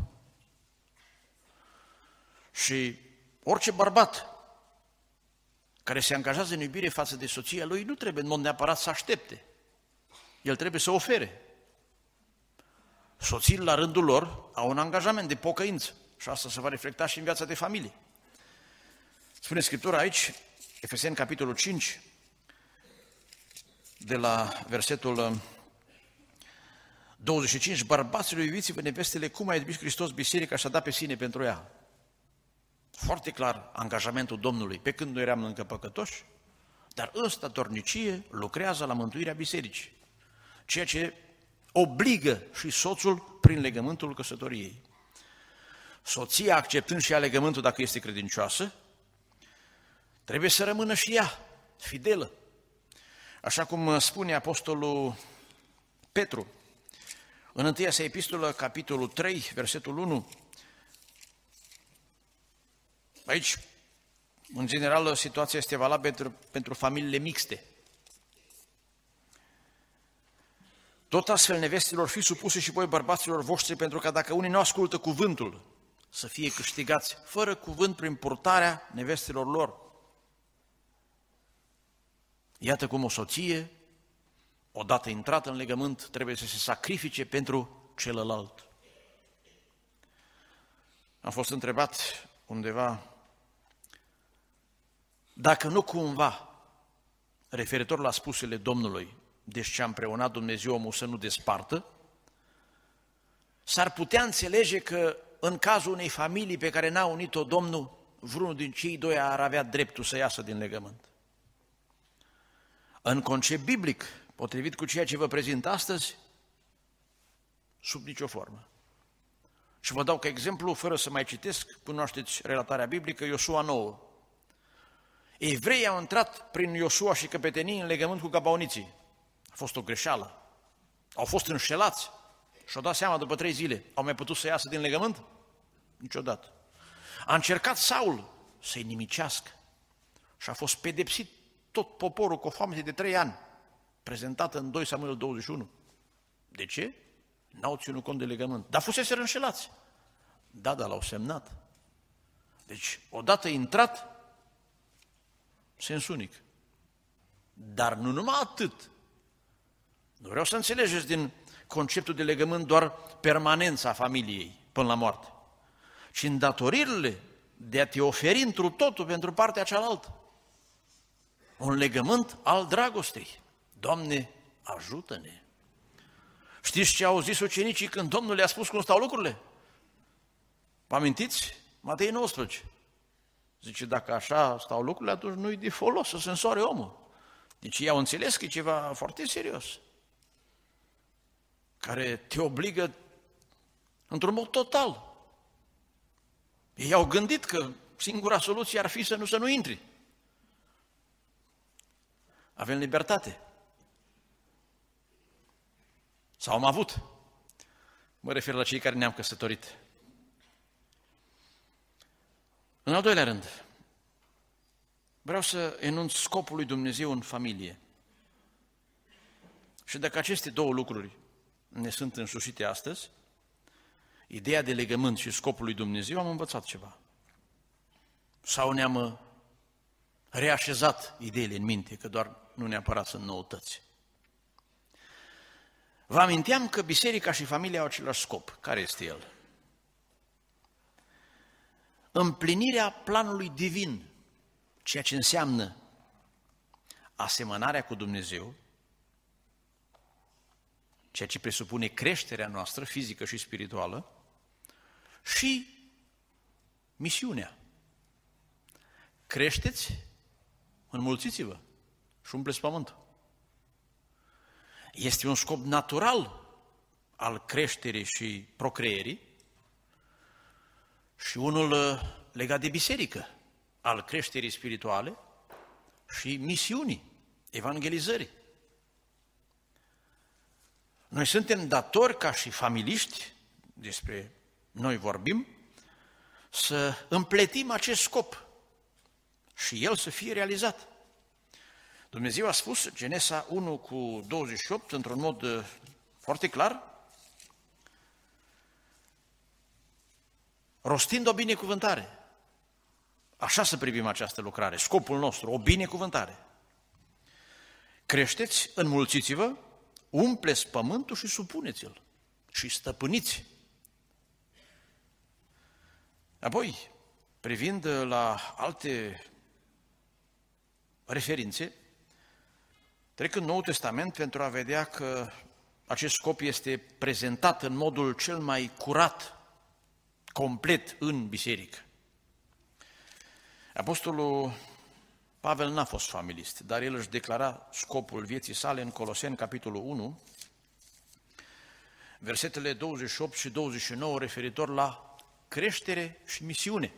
Și orice bărbat care se angajează în iubire față de soția lui, nu trebuie în mod neapărat să aștepte. El trebuie să ofere. Soțiile, la rândul lor, au un angajament de pocăință și asta se va reflecta și în viața de familie. Spune Scriptura aici, Efeseni, capitolul cinci, de la versetul douăzeci și cinci, bărbaților, iubiți-vă nevestele cum a iubit Hristos biserica și a dat pe sine pentru ea. Foarte clar angajamentul Domnului, pe când noi eram încă păcătoși, dar în statornicie lucrează la mântuirea bisericii, ceea ce obligă și soțul prin legământul căsătoriei. Soția, acceptând și ea legământul dacă este credincioasă, trebuie să rămână și ea fidelă. Așa cum spune apostolul Petru, în întâia sa epistolă, capitolul trei, versetul unu, aici, în general, situația este valabilă pentru, pentru familiile mixte. Tot astfel, nevestelor, fiți supuse și voi bărbaților voștri, pentru că dacă unii nu ascultă cuvântul, să fie câștigați fără cuvânt prin purtarea nevestelor lor. Iată cum o soție, odată intrată în legământ, trebuie să se sacrifice pentru celălalt. Am fost întrebat undeva dacă nu cumva referitor la spusele Domnului, deci ce a împreunat Dumnezeu omul să nu despartă, s-ar putea înțelege că în cazul unei familii pe care n-a unit-o Domnul, vreunul din cei doi ar avea dreptul să iasă din legământ. În concept biblic, potrivit cu ceea ce vă prezint astăzi, sub nicio formă. Și vă dau ca exemplu, fără să mai citesc, cunoașteți relatarea biblică, Iosua nouă. Evreii au intrat prin Iosua și căpetenii în legământ cu gabaoniții. A fost o greșeală. Au fost înșelați și-au dat seama după trei zile. Au mai putut să iasă din legământ? Niciodată. A încercat Saul să-i nimicească și a fost pedepsit tot poporul cu o foamete de trei ani, prezentată în doi Samuel douăzeci și unu. De ce? N-au ținut cont de legământ. Dar fuseseră înșelați. Da, dar l-au semnat. Deci, odată intrat, sens unic. Dar nu numai atât. Nu vreau să înțelegeți din conceptul de legământ doar permanența familiei până la moarte, ci îndatoririle de a te oferi întru totul pentru partea cealaltă. Un legământ al dragostei. Doamne, ajută-ne! Știți ce au zis ucenicii când Domnul le-a spus cum stau lucrurile? Vă amintiți? Matei nouăsprezece. Zice, dacă așa stau lucrurile, atunci nu-i de folos să se însoare omul. Deci ei au înțeles că e ceva foarte serios, care te obligă într-un mod total. Ei au gândit că singura soluție ar fi să nu, să nu intri. Avem libertate. Sau am avut. Mă refer la cei care ne-am căsătorit. În al doilea rând, vreau să enunț scopul lui Dumnezeu în familie. Și dacă aceste două lucruri ne sunt însușite astăzi, ideea de legământ și scopul lui Dumnezeu, am învățat ceva. Sau ne-am reașezat ideile în minte, că doar nu neapărat sunt noutăți. Vă aminteam că biserica și familia au același scop. Care este el? Împlinirea planului divin, ceea ce înseamnă asemănarea cu Dumnezeu, ceea ce presupune creșterea noastră fizică și spirituală, și misiunea. Creșteți, înmulțiți-vă și umpleți pământul. Este un scop natural al creșterii și procreierii și unul legat de biserică, al creșterii spirituale și misiunii, evangelizării. Noi suntem datori, ca și familiști, despre noi vorbim, să împletim acest scop și el să fie realizat. Dumnezeu a spus, Genesa unu cu douăzeci și opt, într-un mod foarte clar, rostind o binecuvântare. Așa să privim această lucrare, scopul nostru, o binecuvântare. Creșteți, înmulțiți-vă, umpleți pământul și supuneți-l și stăpâniți. Apoi, privind la alte referințe, trec în Noul Testament pentru a vedea că acest scop este prezentat în modul cel mai curat, complet în biserică. Apostolul Pavel n-a fost familist, dar el își declara scopul vieții sale în Coloseni, capitolul unu, versetele douăzeci și opt și douăzeci și nouă, referitor la creștere și misiune.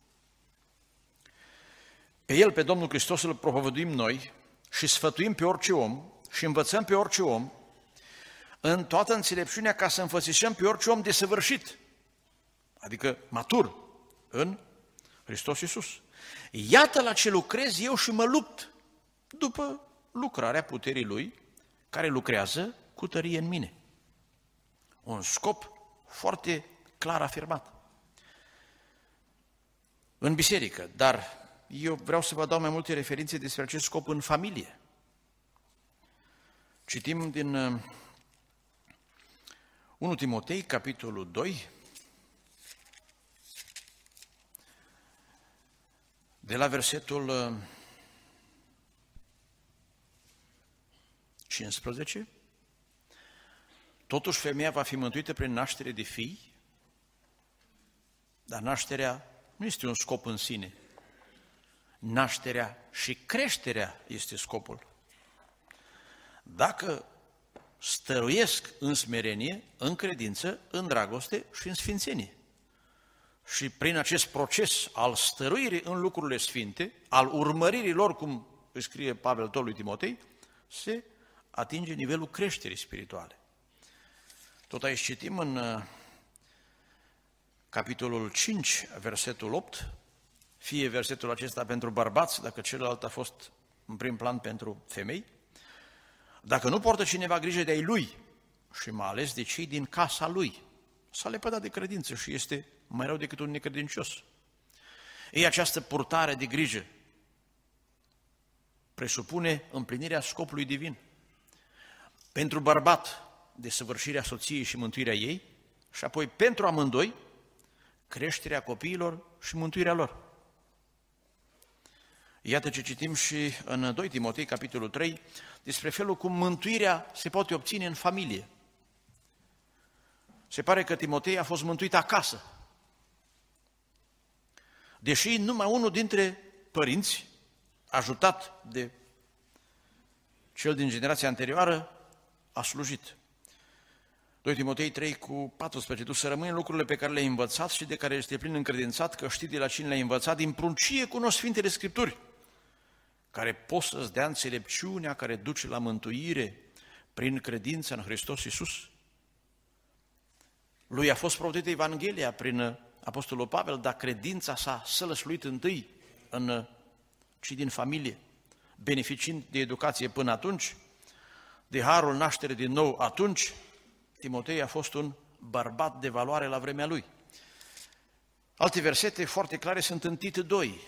Pe el, pe Domnul Hristos, îl propovăduim noi și sfătuim pe orice om și învățăm pe orice om în toată înțelepciunea ca să înfățișăm pe orice om desăvârșit, adică matur, în Hristos Iisus. Iată la ce lucrez eu și mă lupt după lucrarea puterii Lui, care lucrează cu tărie în mine. Un scop foarte clar afirmat în biserică, dar eu vreau să vă dau mai multe referințe despre acest scop în familie. Citim din unu Timotei, capitolul doi, de la versetul cincisprezece, totuși femeia va fi mântuită prin naștere de fii, dar nașterea nu este un scop în sine. Nașterea și creșterea este scopul. Dacă stăruiesc în smerenie, în credință, în dragoste și în sfințenie. Și prin acest proces al stăruirii în lucrurile sfinte, al urmăririi lor, cum îi scrie Pavel tot lui Timotei, se atinge nivelul creșterii spirituale. Tot aici citim în capitolul cinci, versetul opt, fie versetul acesta pentru bărbați, dacă celălalt a fost în prim plan pentru femei, dacă nu poartă cineva grijă de ai lui și mai ales de cei din casa lui, s-a lepădat de credință și este mai rău decât un necredincios. Ei, această purtare de grijă presupune împlinirea scopului divin. Pentru bărbat, desăvârșirea soției și mântuirea ei, și apoi pentru amândoi, creșterea copiilor și mântuirea lor. Iată ce citim și în doi Timotei, capitolul trei, despre felul cum mântuirea se poate obține în familie. Se pare că Timotei a fost mântuit acasă, deși numai unul dintre părinți, ajutat de cel din generația anterioară, a slujit. doi Timotei trei cu paisprezece, tu să rămâi în lucrurile pe care le-ai învățat și de care este plin încredințat, că știi de la cine le-ai învățat, din pruncie cunoști Sfintele Scripturi, care pot să-ți dea înțelepciunea care duce la mântuire prin credința în Hristos Iisus. Lui a fost provăduită Evanghelia prin Apostolul Pavel, dar credința s-a sălășluit întâi în cei din familie, beneficiind de educație până atunci, de harul naștere din nou atunci. Timotei a fost un bărbat de valoare la vremea lui. Alte versete foarte clare sunt în Tit doi.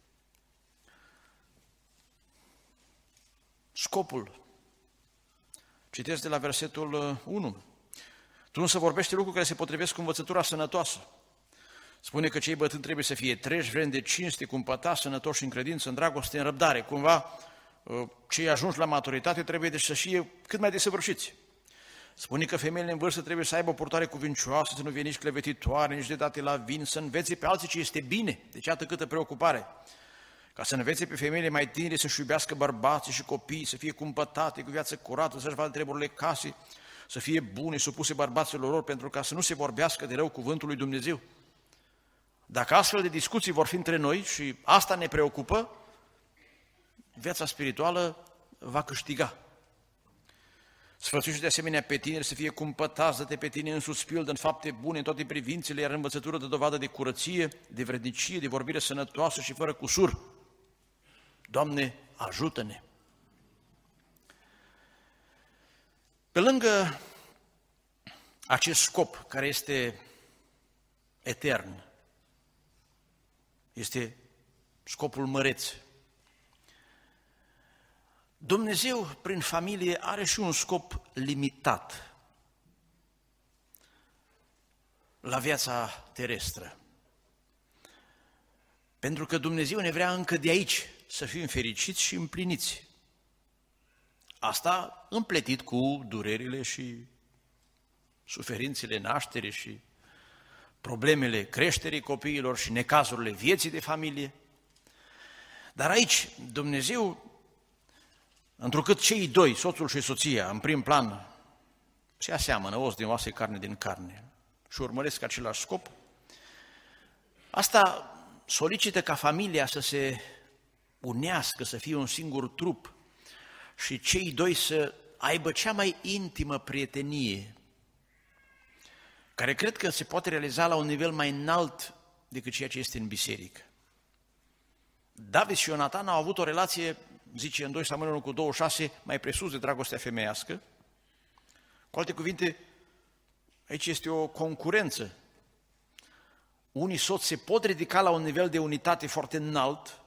Scopul. Citesc de la versetul unu. Tu nu să vorbești lucruri care se potrivesc cu învățătura sănătoasă. Spune că cei bătrâni trebuie să fie treji, vreni de cinste, cumpătați, sănătoși în credință, în dragoste, în răbdare. Cumva, cei ajunși la maturitate trebuie deci să fie cât mai desăvârșiți. Spune că femeile în vârstă trebuie să aibă o purtare cuvincioasă, să nu fie nici clevetitoare, nici de date la vin, să învețe pe alții ce este bine. Deci iată câtă preocupare. Ca să învețe pe femeile mai tinere să-și iubească bărbații și copiii, să fie cumpătate, cu viață curată, să-și vadă treburile casei, să fie bune, supuse bărbaților lor, pentru ca să nu se vorbească de rău cuvântul lui Dumnezeu. Dacă astfel de discuții vor fi între noi și asta ne preocupă, viața spirituală va câștiga. Sfătuiește de asemenea pe tineri să fie cumpătați, dă-te pe tine însuți pildă în fapte bune, în toate privințele, iar învățătură de dovadă de curăție, de vrednicie, de vorbire sănătoasă și fără cusur. Doamne, ajută-ne! Pe lângă acest scop care este etern, este scopul măreț, Dumnezeu, prin familie, are și un scop limitat la viața terestră. Pentru că Dumnezeu ne vrea încă de aici să fim fericiți și împliniți. Asta împletit cu durerile și suferințele nașterii și problemele creșterii copiilor și necazurile vieții de familie. Dar aici Dumnezeu, întrucât cei doi, soțul și soția, în prim plan, se aseamănă, os din oase, carne din carne, și urmăresc același scop, asta solicită ca familia să se unească, să fie un singur trup și cei doi să aibă cea mai intimă prietenie, care cred că se poate realiza la un nivel mai înalt decât ceea ce este în biserică. David și Ionatan au avut o relație, zice în doi Samuel unu cu douăzeci și șase, mai presus de dragostea femeiască. Cu alte cuvinte, aici este o concurență. Unii soți se pot ridica la un nivel de unitate foarte înalt,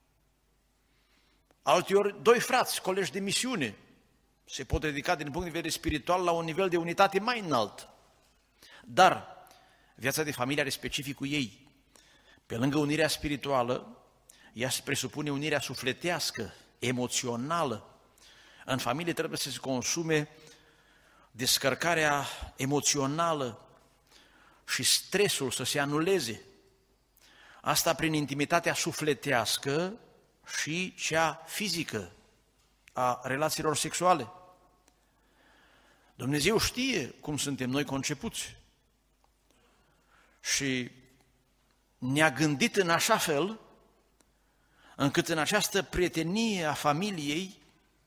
alteori doi frați, colegi de misiune, se pot ridica din punct de vedere spiritual la un nivel de unitate mai înalt. Dar viața de familie are specificul ei. Pe lângă unirea spirituală, ea presupune unirea sufletească, emoțională, În familie trebuie să se consume descărcarea emoțională și stresul să se anuleze. Asta prin intimitatea sufletească și cea fizică a relațiilor sexuale. Dumnezeu știe cum suntem noi concepuți și ne-a gândit în așa fel încât în această prietenie a familiei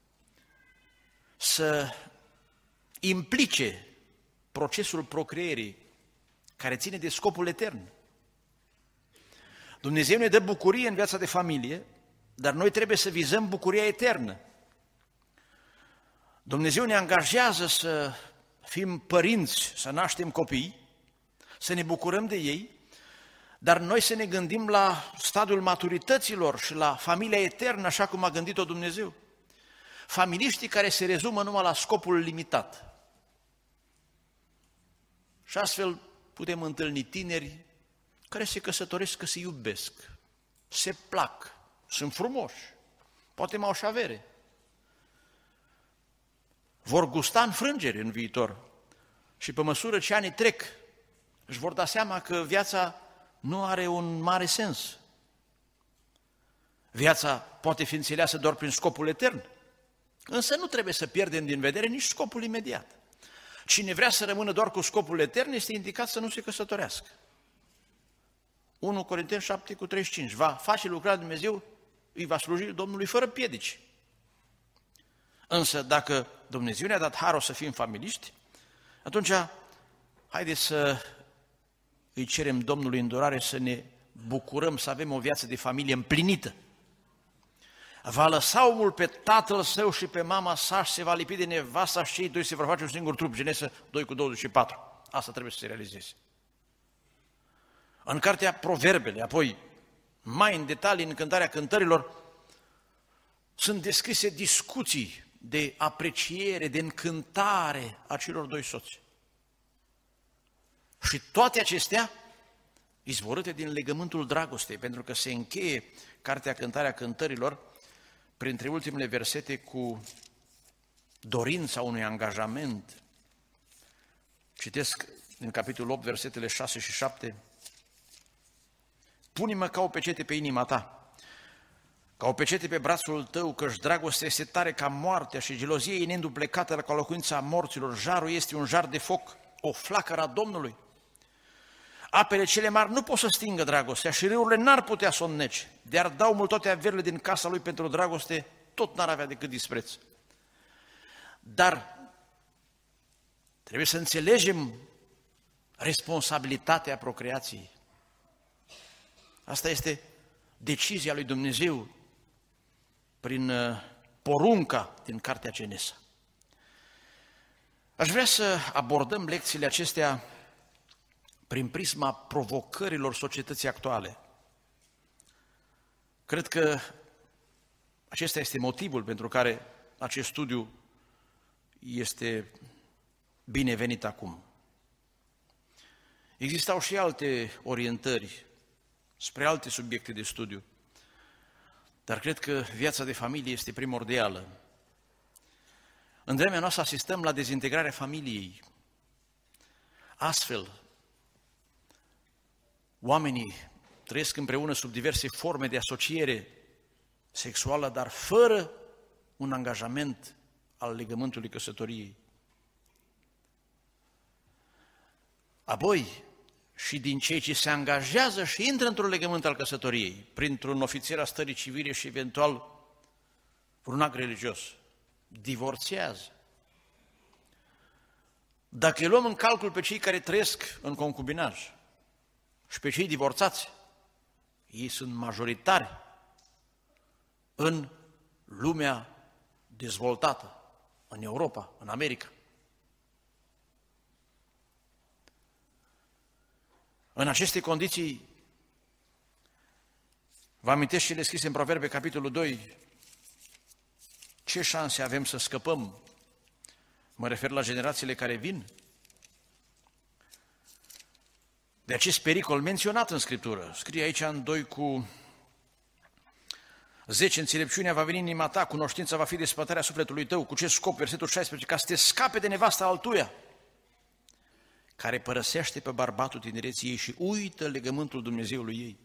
să implice procesul procreierii care ține de scopul etern. Dumnezeu ne dă bucurie în viața de familie, dar noi trebuie să vizăm bucuria eternă. Dumnezeu ne angajează să fim părinți, să naștem copii, să ne bucurăm de ei, dar noi să ne gândim la stadiul maturităților și la familia eternă, așa cum a gândit-o Dumnezeu. Familiștii care se rezumă numai la scopul limitat. Și astfel putem întâlni tineri care se căsătoresc că se iubesc, se plac, sunt frumoși, poate mai au și avere. Vor gusta înfrângeri în viitor și pe măsură ce anii trec, își vor da seama că viața nu are un mare sens. Viața poate fi înțeleasă doar prin scopul etern, însă nu trebuie să pierdem din vedere nici scopul imediat. Cine vrea să rămână doar cu scopul etern este indicat să nu se căsătorească. unu Corinteni șapte cu treizeci și cinci. Va face lucrarea Dumnezeu, îi va sluji Domnului fără piedici. Însă dacă Dumnezeu ne-a dat harul să fim familiști, atunci haideți să îi cerem Domnului îndurare să ne bucurăm, să avem o viață de familie împlinită. Va lăsa omul pe tatăl său și pe mama sa și se va lipi de nevasta și cei doi se vor face un singur trup. Genesa doi cu douăzeci și patru. Asta trebuie să se realizeze. În cartea Proverbele, apoi mai în detalii în Cântarea Cântărilor, sunt descrise discuții de apreciere, de încântare a celor doi soți. Și toate acestea izvorâte din legământul dragostei, pentru că se încheie cartea Cântarea Cântărilor printre ultimele versete cu dorința unui angajament. Citesc din capitolul opt, versetele șase și șapte. Pune-mă ca o pecete pe inima ta, ca o pecete pe brațul tău, căci dragostea este tare ca moartea și gelozie e neînduplecată ca locuința morților. Jarul este un jar de foc, o flacără a Domnului. Apele cele mari nu pot să stingă dragostea și râurile n-ar putea să o înnece. De-ar dau mult toate averile din casa lui pentru dragoste, tot n-ar avea decât dispreț. Dar trebuie să înțelegem responsabilitatea procreației. Asta este decizia lui Dumnezeu prin porunca din Cartea Genesa. Aș vrea să abordăm lecțiile acestea prin prisma provocărilor societății actuale. Cred că acesta este motivul pentru care acest studiu este binevenit acum. Existau și alte orientări spre alte subiecte de studiu, dar cred că viața de familie este primordială. În vremea noastră asistăm la dezintegrarea familiei. Astfel, oamenii trăiesc împreună sub diverse forme de asociere sexuală, dar fără un angajament al legământului căsătoriei. Apoi, și din cei ce se angajează și intră într-un legământ al căsătoriei, printr-un ofițer al stării civile și eventual un act religios, divorțează. Dacă îi luăm în calcul pe cei care trăiesc în concubinaj și pe cei divorțați, ei sunt majoritari în lumea dezvoltată, în Europa, în America. În aceste condiții, vă amintesc cele scrise în Proverbe, capitolul doi, ce șanse avem să scăpăm? Mă refer la generațiile care vin. De acest pericol menționat în Scriptură, scrie aici în doi cu zece. Înțelepciunea va veni în inima ta, cunoștința va fi despătarea sufletului tău. Cu ce scop? Versetul șaisprezece. Ca să te scape de nevasta altuia, care părăsește pe bărbatul tinereții ei și uită legământul Dumnezeului ei.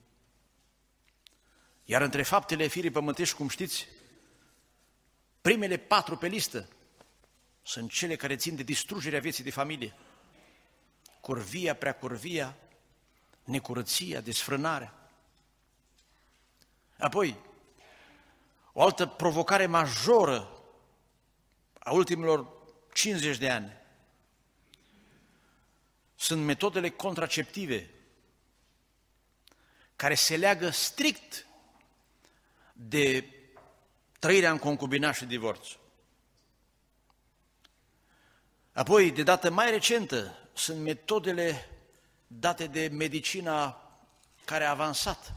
Iar între faptele firii pământești, cum știți, primele patru pe listă sunt cele care țin de distrugerea vieții de familie. Curvia, preacurvia, necurăția, desfrânarea. Apoi, o altă provocare majoră a ultimilor cincizeci de ani sunt metodele contraceptive, care se leagă strict de trăirea în concubinat și divorț. Apoi, de dată mai recentă, sunt metodele date de medicina care a avansat.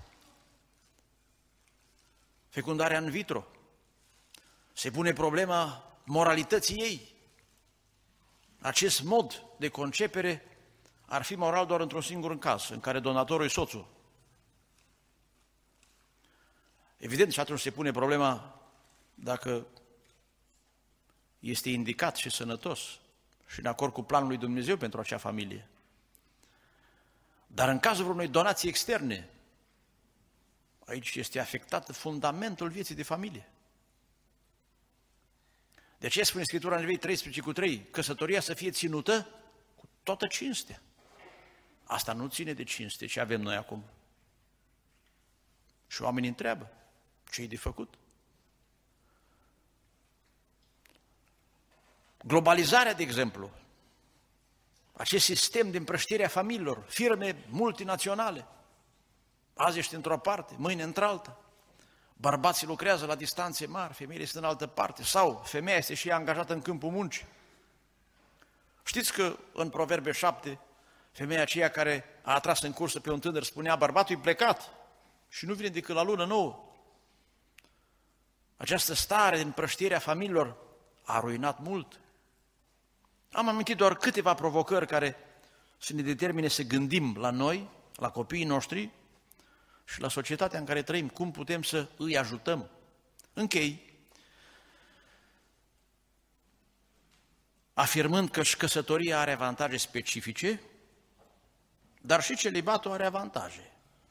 Fecundarea in vitro. Se pune problema moralității ei. Acest mod de concepere ar fi moral doar într-un singur caz, în care donatorul e soțul. Evident, și atunci se pune problema dacă este indicat și sănătos și în acord cu planul lui Dumnezeu pentru acea familie. Dar în cazul unei donații externe, aici este afectat fundamentul vieții de familie. De aceea spune Scriptura în Evrei treisprezece cu trei, căsătoria să fie ținută cu toată cinstea. Asta nu ține de cinste, ce avem noi acum. Și oamenii întreabă, ce-i de făcut? Globalizarea, de exemplu, acest sistem de împrăștire a familiilor, firme multinaționale, azi ești într-o parte, mâine într-alta, bărbații lucrează la distanțe mari, femeile sunt în altă parte, sau femeia este și ea angajată în câmpul muncii. Știți că în Proverbe șapte, femeia aceea care a atras în cursă pe un tânăr spunea, bărbatul e plecat și nu vine decât la lună nouă. Această stare de împrăștire a familiilor a ruinat mult. Am amintit doar câteva provocări care să ne determine să gândim la noi, la copiii noștri și la societatea în care trăim, cum putem să îi ajutăm. Închei afirmând că și căsătoria are avantaje specifice, dar și celibatul are avantaje.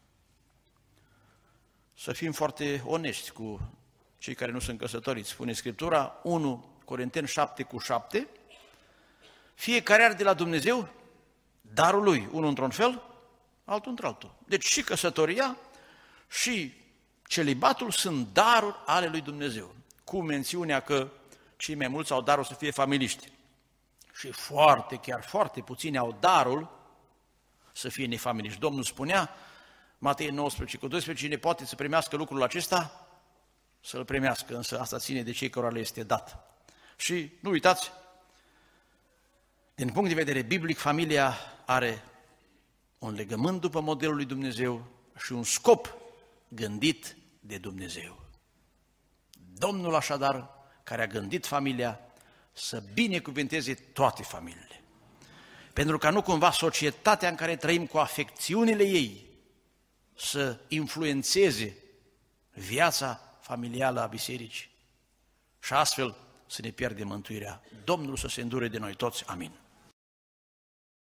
Să fim foarte onești cu cei care nu sunt căsătoriți. Spune Scriptura, unu Corinteni șapte cu șapte, fiecare are de la Dumnezeu darul lui, unul într-un fel, altul într-altul. Deci și căsătoria și celibatul sunt daruri ale lui Dumnezeu, cu mențiunea că cei mai mulți au darul să fie familiști. Și foarte, chiar foarte puțini au darul să fie nefamiliști. Domnul spunea, Matei nouăsprezece cu doisprezece, cine poate să primească lucrul acesta, să-l primească, însă asta ține de cei cărora le este dat. Și nu uitați, din punct de vedere biblic, familia are un legământ după modelul lui Dumnezeu și un scop gândit de Dumnezeu. Domnul așadar, care a gândit familia, să binecuvânteze toate familiile. Pentru ca nu cumva societatea în care trăim cu afecțiunile ei să influențeze viața familială a bisericii și astfel să ne pierdem mântuirea. Domnul să se îndure de noi toți. Amin.